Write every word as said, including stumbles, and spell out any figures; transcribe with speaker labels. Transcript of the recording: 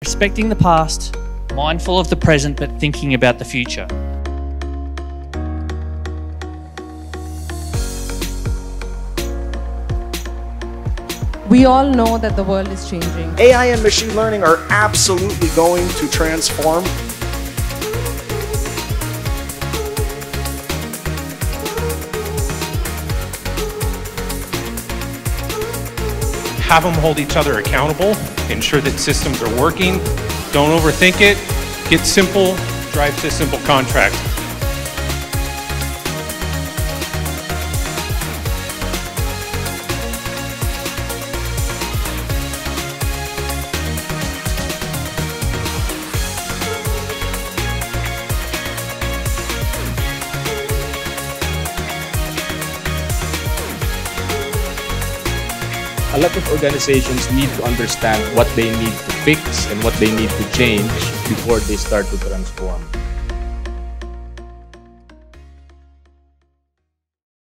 Speaker 1: Respecting the past, mindful of the present but thinking about the future.
Speaker 2: We all know that the world is changing.
Speaker 3: A I and machine learning are absolutely going to transform.
Speaker 4: Have them hold each other accountable, ensure that systems are working, don't overthink it, get simple, drive to simple contracts.
Speaker 5: A lot of organizations need to understand what they need to fix and what they need to change before they start to transform.